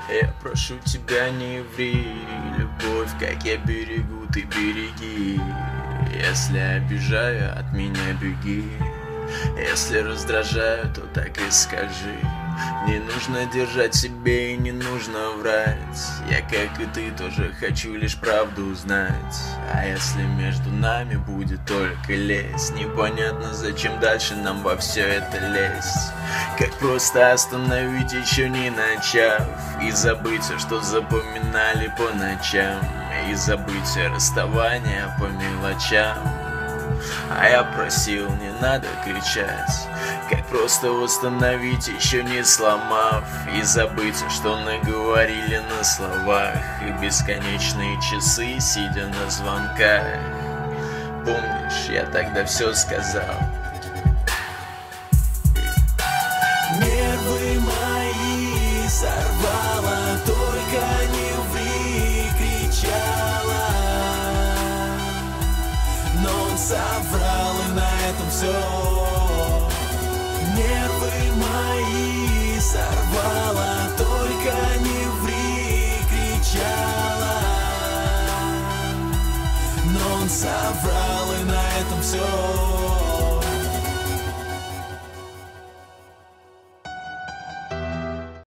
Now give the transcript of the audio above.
Я прошу тебя, не ври, любовь, как я берегу, ты береги. Если обижаю, от меня беги. Если раздражаю, то так и скажи. Не нужно держать себе и не нужно врать. Я, как и ты, тоже хочу лишь правду узнать. А если между нами будет только лезть, непонятно, зачем дальше нам во все это лезть. Как просто остановить, еще не начав, и забыть все, что запоминали по ночам, и забыть все расставания по мелочам. А я просил, не надо кричать, как просто восстановить, еще не сломав, и забыть, что наговорили на словах, и бесконечные часы, сидя на звонках. Помнишь, я тогда все сказал. Нервы мои сорвала, только не ври, кричала. Но он соврал, и на этом все. Нервы мои сорвала, только не ври, кричала. Но он соврал, и на этом все.